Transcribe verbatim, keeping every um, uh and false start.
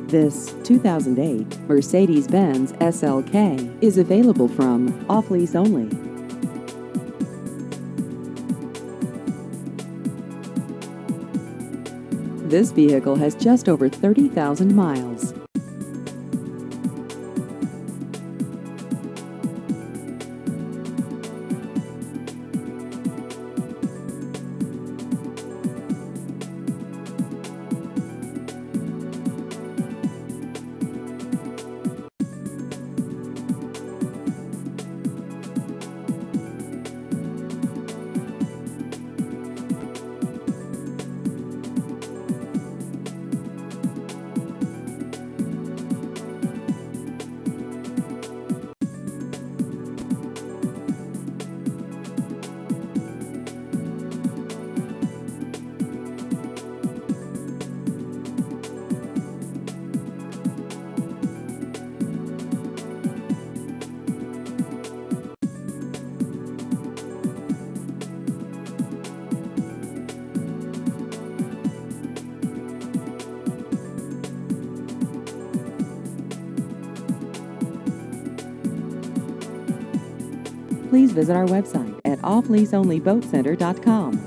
This two thousand eight Mercedes-Benz S L K is available from off-lease only. This vehicle has just over thirty thousand miles. Please visit our website at off lease only boat center dot com.